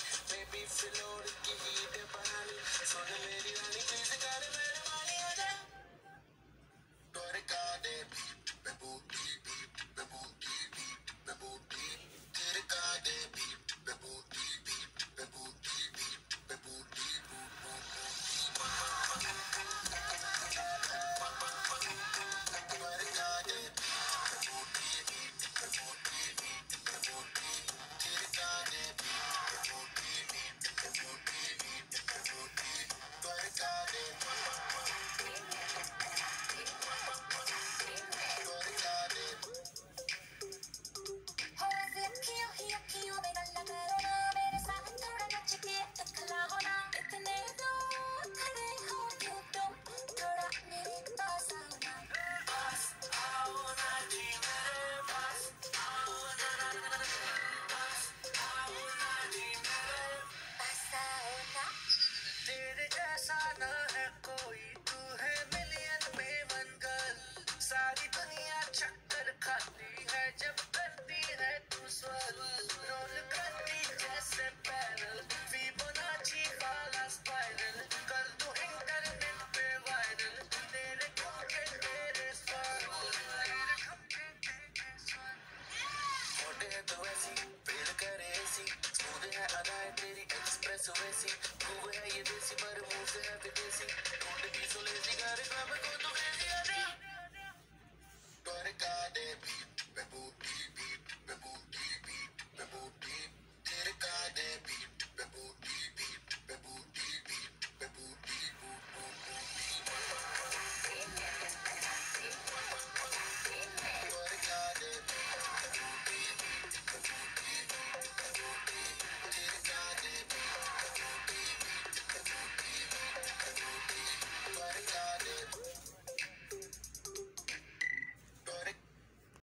baby floor की heat बहानी सुन मेरी रानी प्लीज कर मेरे वाली आजा तोरे का दे बेबूटी बेबूटी बेबूटी तेरे का दे बेबूटी बेबूटी बेबूटी तोरे का दे बेबूटी बेबूटी बेबूटी तेरे का दे बेबूटी बेबूटी बेबूटी तोरे का दे तोरे का दे हो ऐसे अखियों में गल्ला करो ना मेरे साथ थोड़ा नच के दिखला हो ना इतने दूर खड़े हो क्यों तुम थोड़ा मेरे पास आओ ना पास आओ ना जी मेरे पास आओ ना पास आओ ना जी मेरे पास आओ ना तेरे जैसा न है कोई तू है मिलियन में वन गर्ल सारी दुनिया चक्कर खाती है जब करती है तू स्वर्ल रोल करती जैसे पैरल फिबोनाची वाला स्पाइरल कर दूं इंटरनेट पे वायरल तेरे ठुमके तेरे स्वर्ल तेरे ठुमके तेरे स्वर्ल मोटे है तो वैसी फील करे ऐसी स्मूथ है अदाएं तेरी एक्सप्रेस वैसी खूब है ये देसी पर मुंह से है विदेशी ढूंढ की सुलेसी घर क्लब को तू क्रेजी आजा तोरे का दे